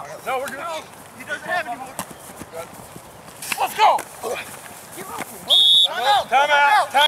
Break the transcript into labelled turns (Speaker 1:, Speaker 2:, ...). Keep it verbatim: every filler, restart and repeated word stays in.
Speaker 1: out. No, we're good. No, he doesn't have any more. Let's go. Give up. Time out. Time out.